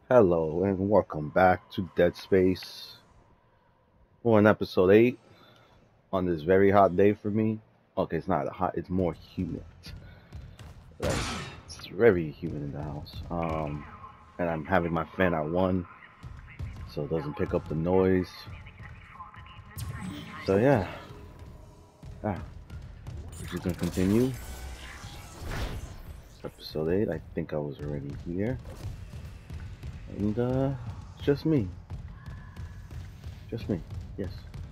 Hello and welcome back to Dead Space. We're on episode 8 on this very hot day for me. Okay, it's not hot, it's more humid. Like, it's very humid in the house. And I'm having my fan at 1 so it doesn't pick up the noise. So yeah. Ah, we're just gonna continue. Episode 8, I think I was already here. And it's just me. Just me. Yes.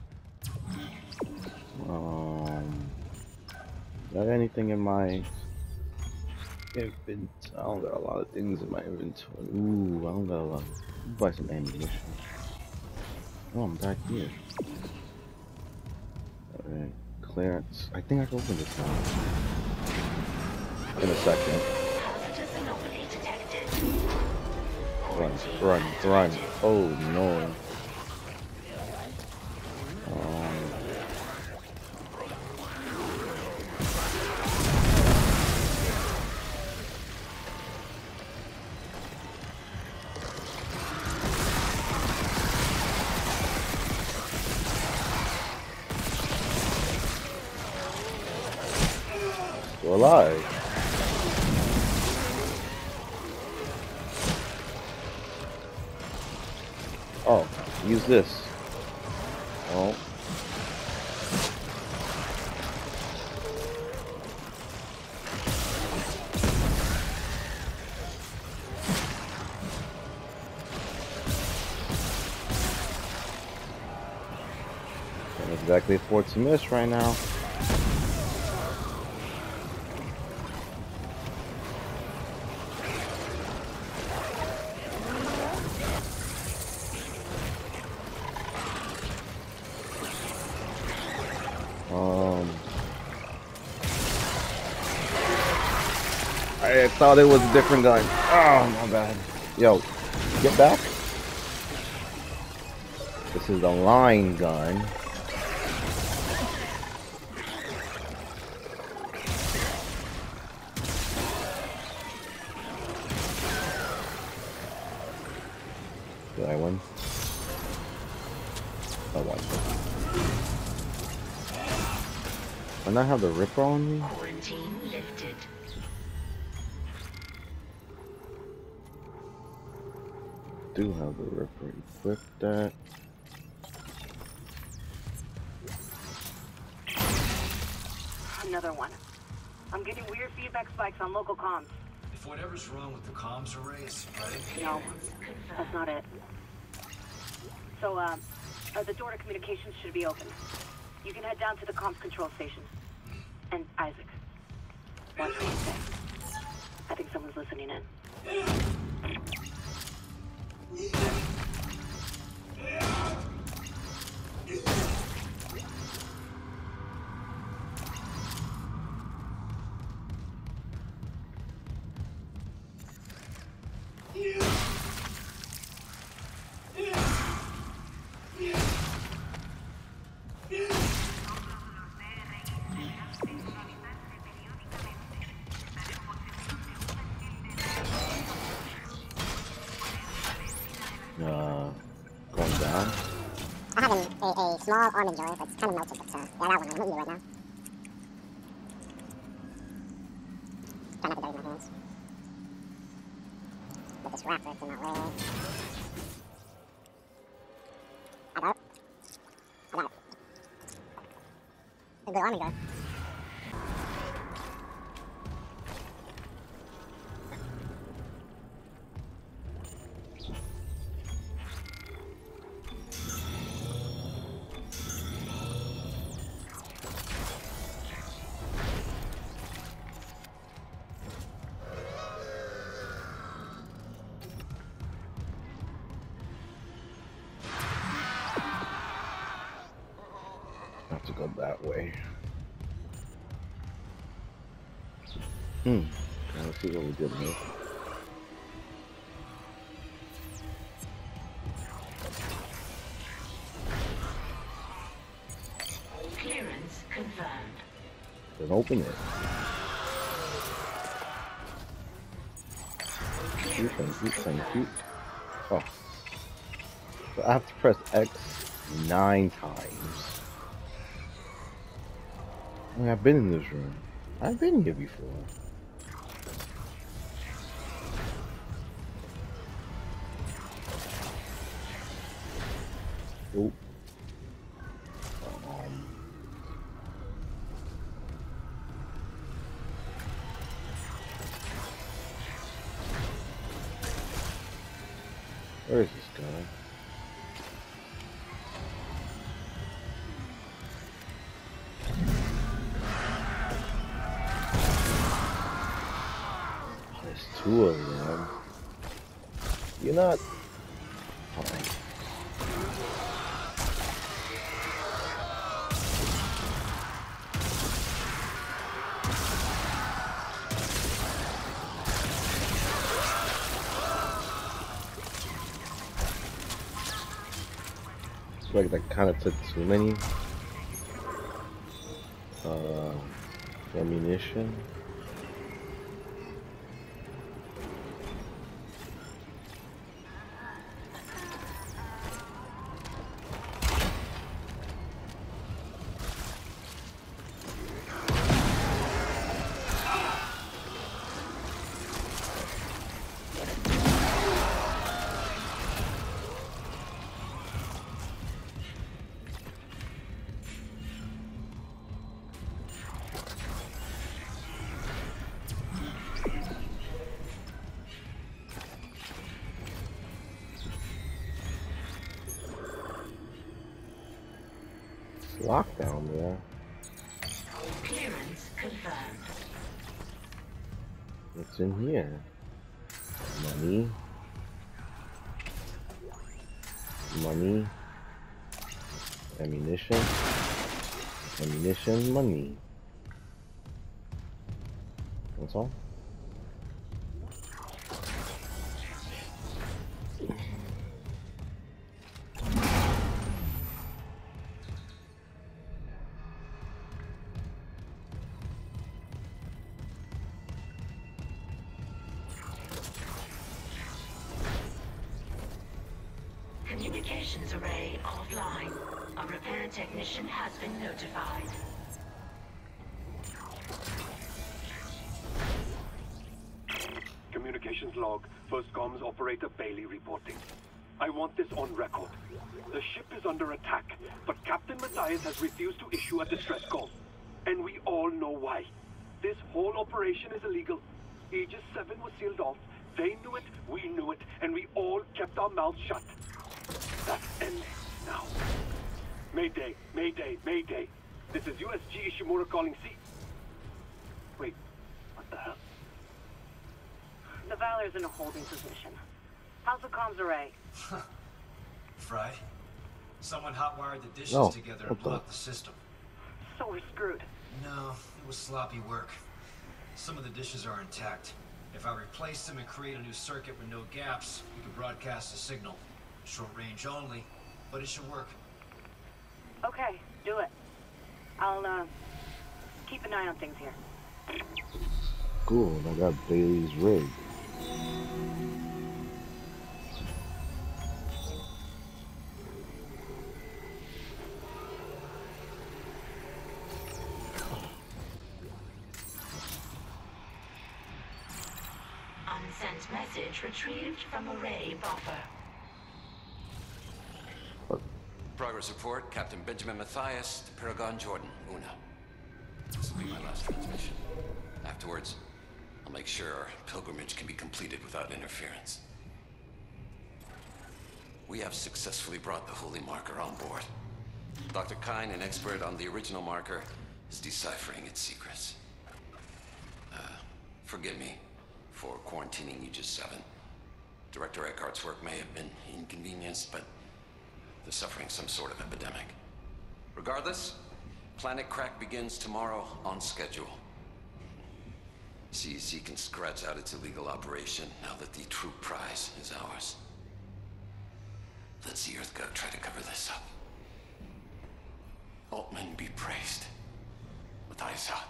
Got anything in my invent? I don't got a lot of things in my inventory. Ooh, I don't got a lot. Buy some ammunition. Oh, I'm back here. Alright, clearance. I think I can open this now. In a second. Run, run, run. Oh no. Still alive. Oh, use this. Oh. Can't exactly afford to miss right now. I thought it was a different gun. Oh my bad. Yo, get back. This is the line gun. Did I win? I won. And I have the Ripper on me? Quarantine lifted. Do have the Ripper equipped that. Another one. I'm getting weird feedback spikes on local comms. If whatever's wrong with the comms arrays, right? No, that's not it. So, the door to communications should be open. You can head down to the comms control station. And Isaac, watch what you say. I think someone's listening in. Going down. I have a small almond joy, but it's kind of melted, but yeah, that one, I'm hitting you right now. Try not to dirty my hands. But this raptor, it's in my way. I got it. I got it. A good almond joy. Have to go that way. Let's see what we did here. Clearance confirmed. Then open it. Thank you, thank you, thank you. Oh, so I have to press X 9 times. I mean, I've been in this room. I've been here before. Oop. Where is this guy? There's two of them. You're not. Fine. Like that kind of took too many ammunition. Locked down there. Clearance confirmed. What's in here? Money. Money. Ammunition. Ammunition, money. That's all? Communications array offline. A repair technician has been notified. Communications log. First comms operator Bailey reporting. I want this on record. The ship is under attack, but Captain Matthias has refused to issue a distress call. And we all know why. This whole operation is illegal. Aegis 7 was sealed off. They knew it, we knew it, and we all kept our mouths shut. That's ending now. Mayday, Mayday, Mayday. This is USG Ishimura calling C. Wait, what the hell? The Valor's in a holding position. How's the comms array? Fried? Someone hotwired the dishes No, together what and the- blocked the system. So we're screwed. No, it was sloppy work. Some of the dishes are intact. If I replace them and create a new circuit with no gaps, we can broadcast a signal. Short range only, but it should work. Okay, do it. I'll, keep an eye on things here. Cool, I got Bailey's rig. Unsent message retrieved from array buffer. Progress report, Captain Benjamin Matthias to Paragon Jordan, Una. This will be my last transmission. Afterwards, I'll make sure our pilgrimage can be completed without interference. We have successfully brought the Holy Marker on board. Dr. Kyne, an expert on the original marker, is deciphering its secrets. Forgive me for quarantining Aegis 7. Director Eckhart's work may have been inconvenienced, but they're suffering some sort of epidemic. Regardless, Planet Crack begins tomorrow on schedule. CEC can scratch out its illegal operation now that the true prize is ours. Let the Earth God try to cover this up. Altman be praised. Matthias out.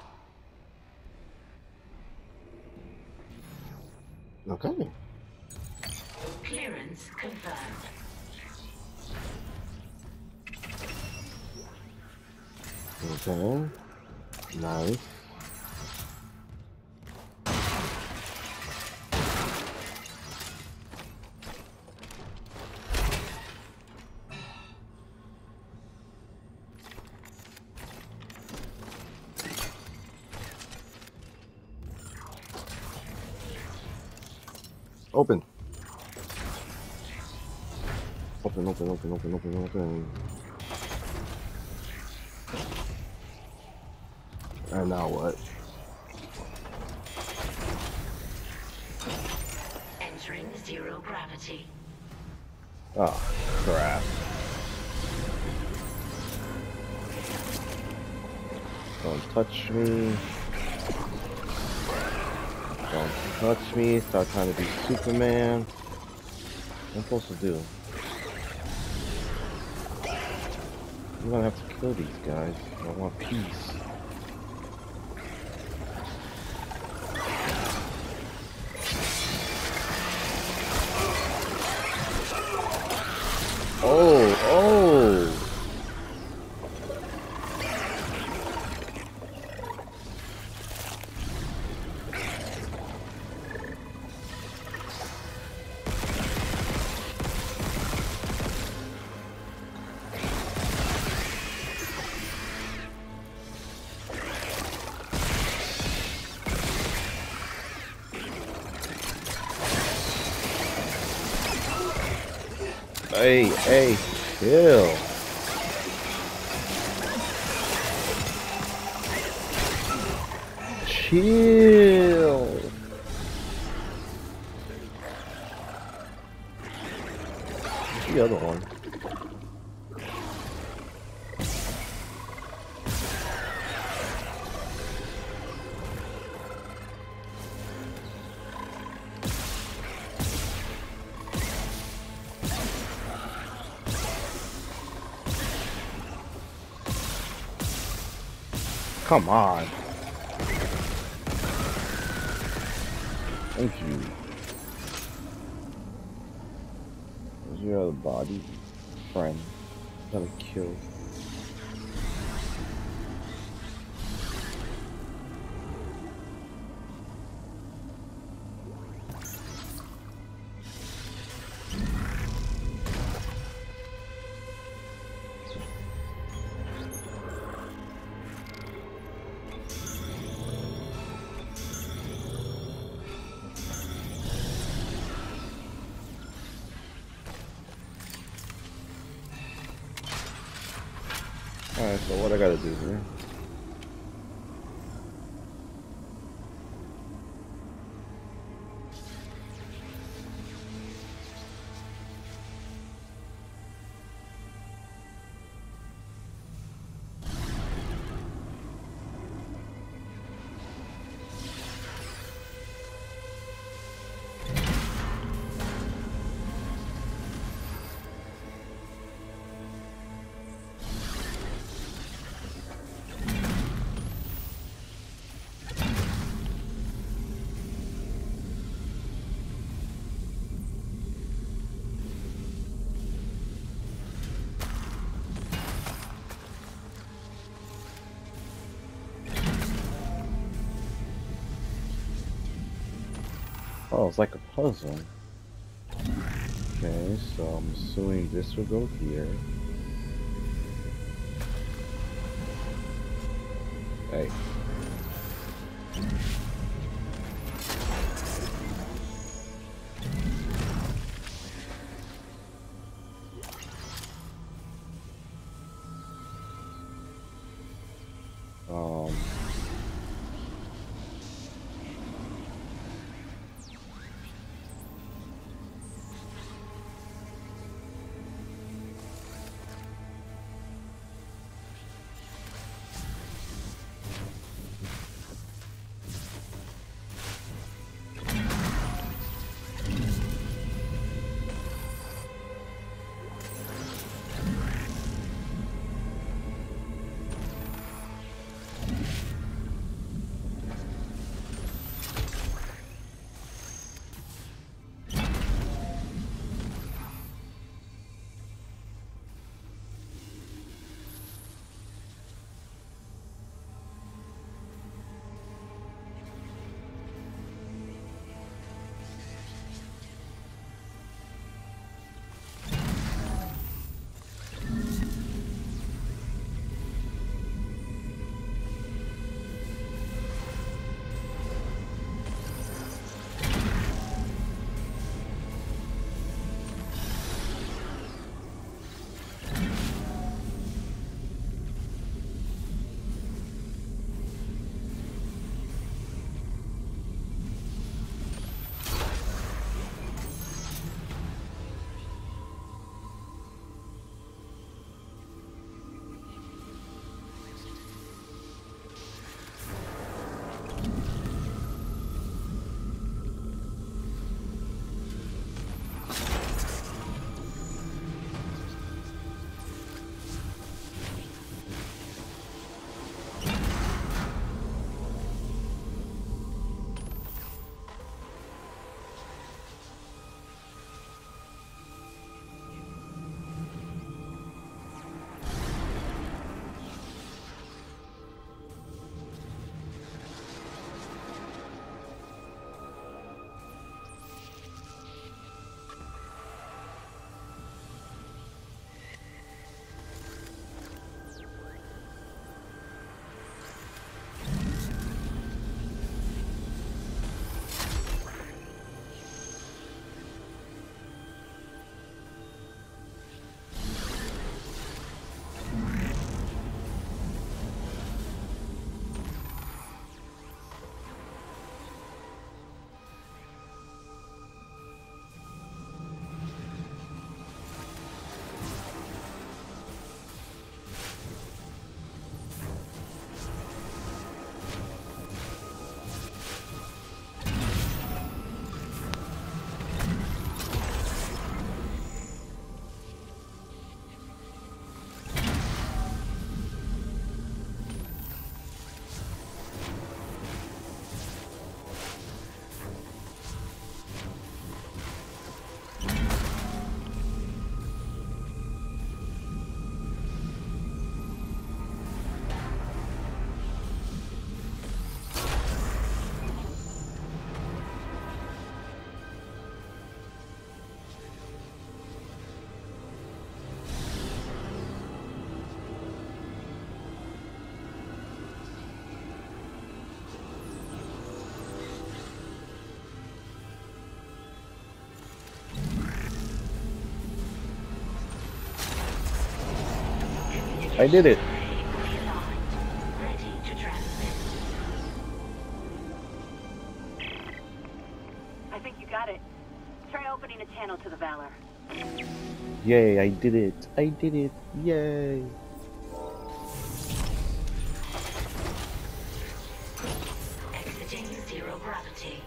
Okay. Clearance confirmed. Okay. Nice. Open. Open, open, open, open, open, open. And now what? Entering zero gravity. Oh, crap. Don't touch me. Don't touch me. Start trying to be Superman. What am I supposed to do? I'm gonna have to kill these guys. I want peace. Oh, oh! Hey, hey, chill. Chill. Where's the other one? Come on. Thank you. Where's your other body? Friend. Gotta kill. Alright, so what I gotta do here? Oh, it's like a puzzle. Okay, so I'm assuming this will go here. Hey. I did it. Ready to transmit. I think you got it. Try opening a channel to the Valor. Yay, I did it. I did it. Yay. Exiting zero gravity.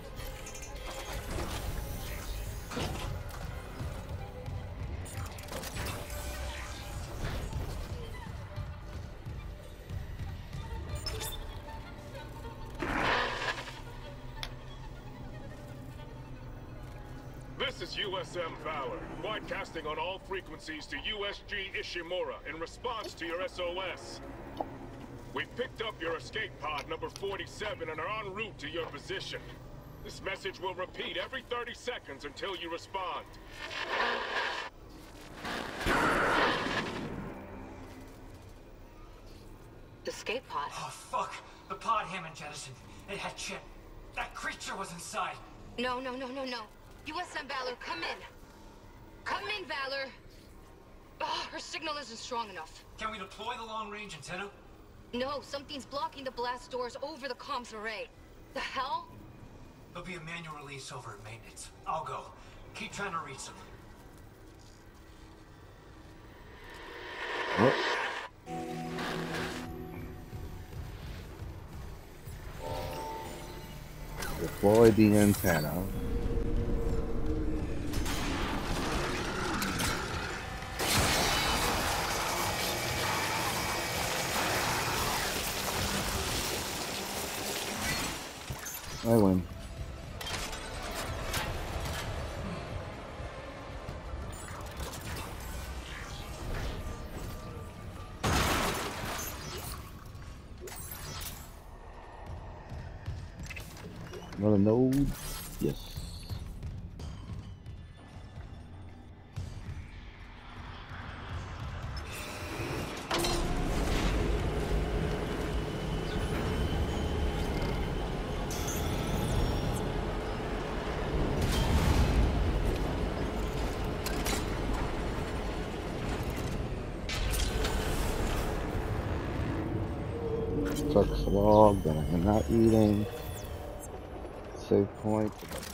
This is USM Valor, broadcasting on all frequencies to USG Ishimura in response to your SOS. We've picked up your escape pod number 47 and are en route to your position. This message will repeat every 30 seconds until you respond. Escape pod? Oh, fuck. The pod Hammond jettisoned. It had Chip. That creature was inside. No. USM Valor, come in. Come in, Valor. Oh, her signal isn't strong enough. Can we deploy the long-range antenna? No, something's blocking the blast doors over the comms array. The hell? There'll be a manual release over at maintenance. I'll go. Keep trying to reach them. Deploy the antenna. I win. Another node? Yes. Sucks log that I'm not eating. Save point.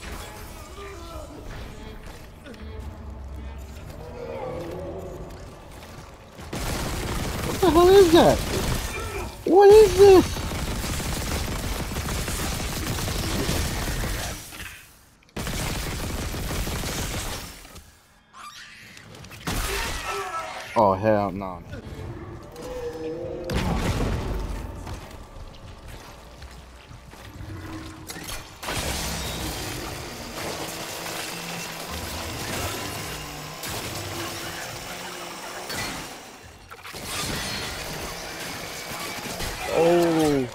What the hell is that? What is this? Oh hell no. Oh.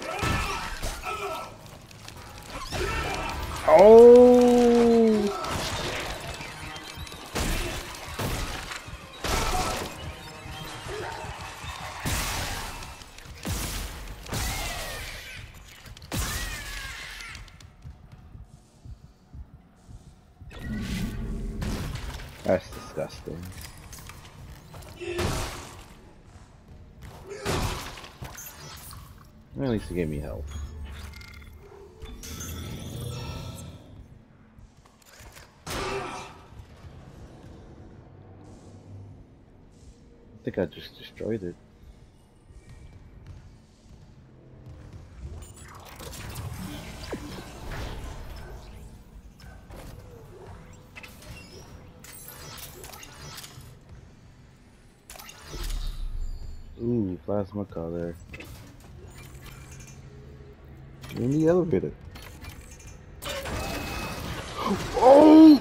Oh. That's disgusting. At least he gave me help. I think I just destroyed it. Ooh, plasma color. In the elevator. Oh!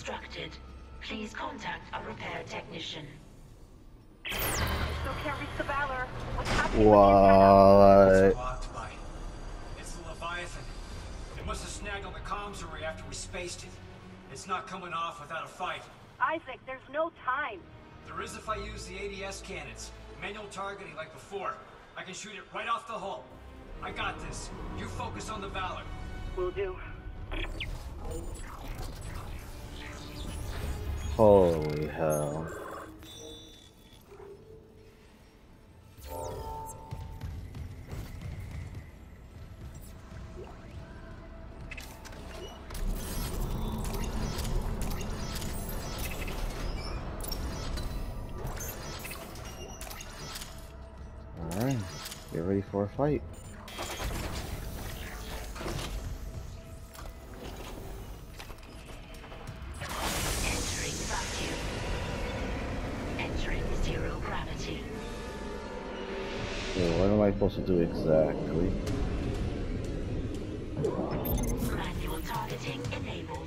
obstructed. Please contact a repair technician. Still can't reach the Valor. What's happening? What? It's blocked by. It's the Leviathan. It must have snagged on the comms array after we spaced it. It's not coming off without a fight. Isaac, there's no time. There is if I use the ADS cannons. Manual targeting like before. I can shoot it right off the hull. I got this. You focus on the Valor. Will do. Holy hell. Alright, get ready for a fight. Entering vacuum. Entering zero gravity. So what am I supposed to do exactly? Manual targeting enabled.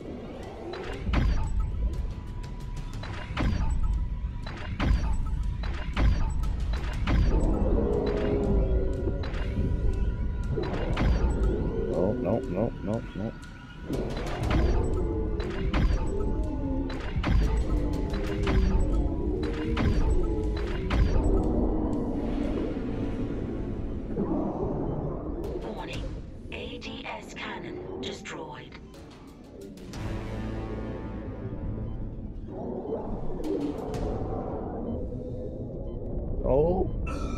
Oh, no. Warning. ADS cannon destroyed. Oh,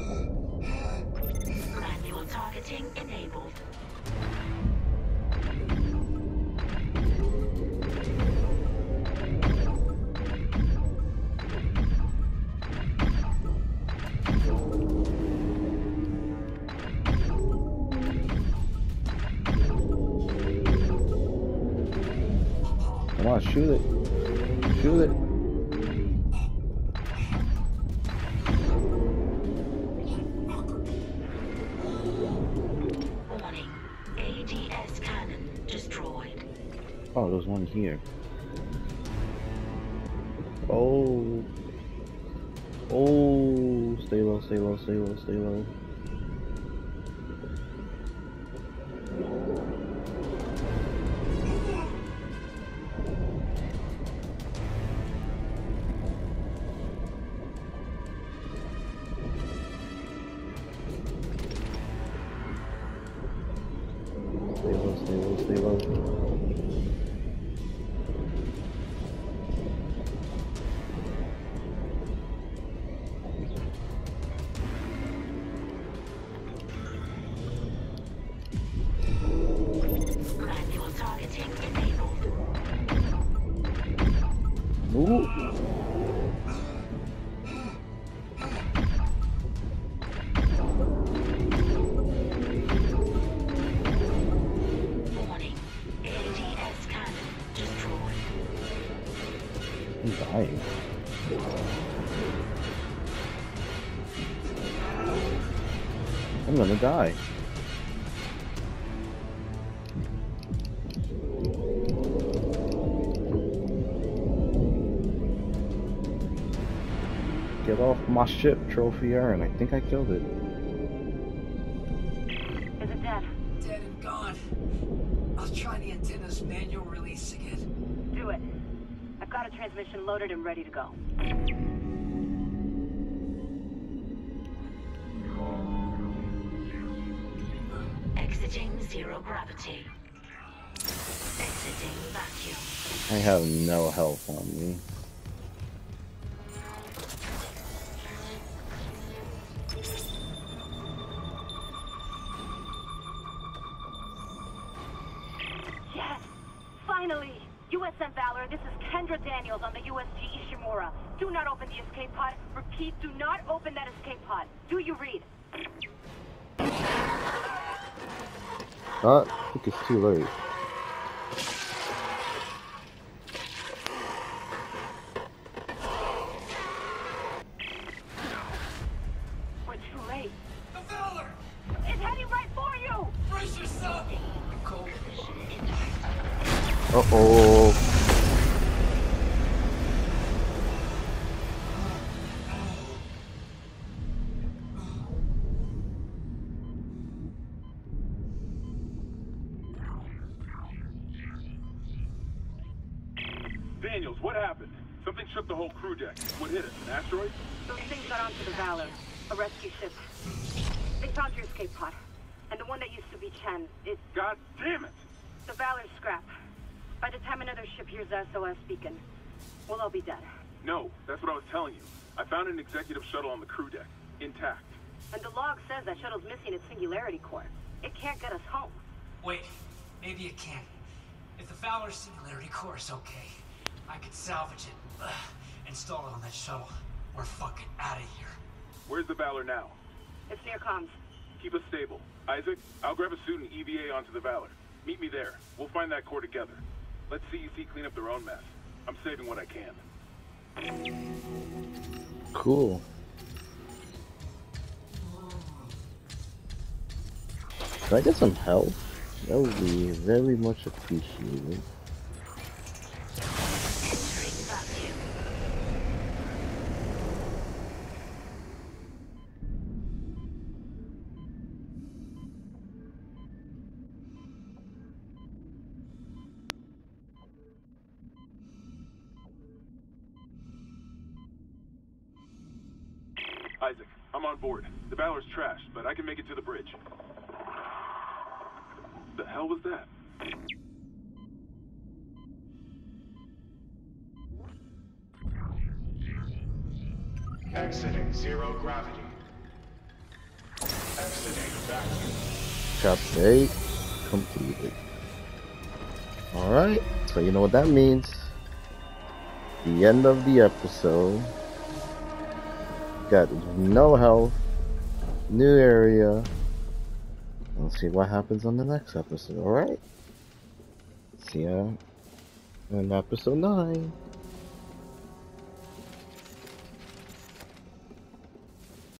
Manual targeting enabled. come on, shoot it. Shoot it. Warning. ADS cannon destroyed. Oh, there's one here. Oh. Oh, stay low, stay low, stay low, stay low. Stay low, stay low, stay low. Manual targeting enabled. Ooh. Warning. ADS cannon destroyed. I'm dying. I'm gonna die. Get off my ship, Trophy Urn. I think I killed it. Is it dead? Dead and gone. I'll try the antenna's manual release again. Do it. I've got a transmission loaded and ready to go. Exiting zero gravity. Exiting vacuum. I have no health on me. Yes! Finally! USM Valor, this is Kendra Daniels on the USG Ishimura. Do not open the escape pod. Repeat, do not open that escape pod. Do you read? I think it's too late. We're too late. The Valor! It's heading right for you! Brace yourself! Cold. Uh-oh. what happened? Something shook the whole crew deck. What hit it? An asteroid? Those things got onto the Valor, a rescue ship. They found your escape pod. And the one that used to be Chen, God damn it! the Valor's scrap. By the time another ship hears the SOS beacon, we'll all be dead. No, that's what I was telling you. I found an executive shuttle on the crew deck, intact. And the log says that shuttle's missing its singularity core. It can't get us home. Wait, maybe it can. If the Valor's singularity core is okay, I could salvage it, install it on that shuttle. We're fucking out of here. Where's the Valor now? It's near comms. Keep us stable. Isaac, I'll grab a suit and EVA onto the Valor. Meet me there. We'll find that core together. Let CEC clean up their own mess. I'm saving what I can. Cool. Can I get some help? That would be very much appreciated. Isaac, I'm on board. The Valor's trashed, but I can make it to the bridge. The hell was that? Exiting zero gravity. Exiting vacuum. Chapter 8 completed. Alright, so you know what that means. The end of the episode. Got no health, new area. Let's see what happens on the next episode, alright? See ya in episode 9.